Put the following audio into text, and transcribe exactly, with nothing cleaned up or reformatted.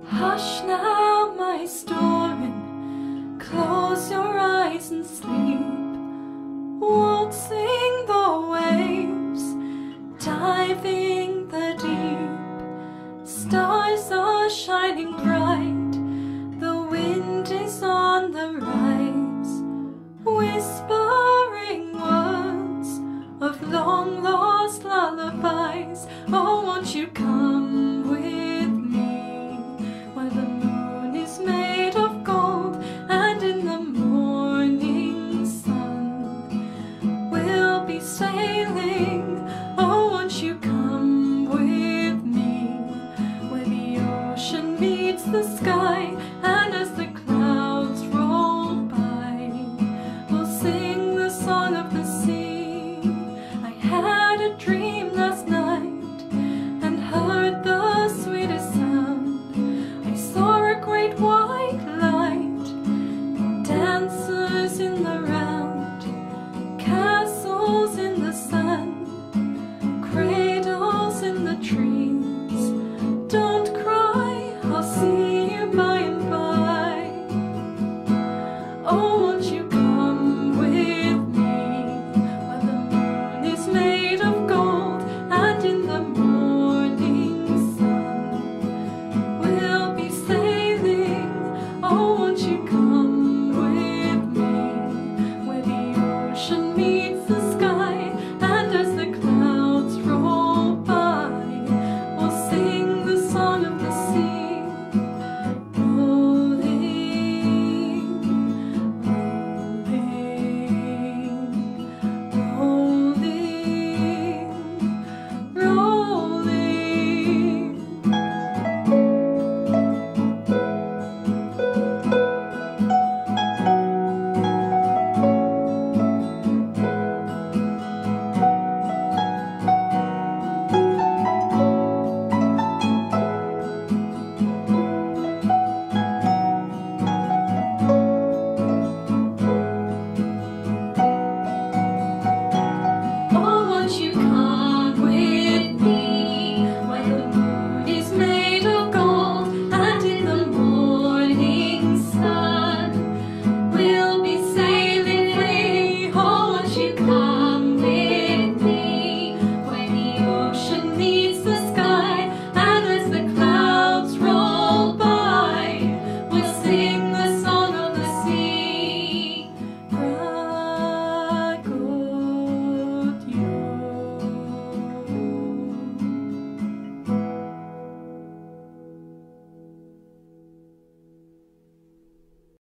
Hush now, my storin', close your eyes and sleep, waltzing the waves, diving the deep. Stars are shining bright, the wind is on the rise, whispering words of long lost lullabies. Oh, won't you come with me, where the moon is made of gold, and in the morning sun we'll be sailing. Oh, won't you come with me, where the ocean meets the sky, and as the clouds roll by, we'll sing the song of the sea.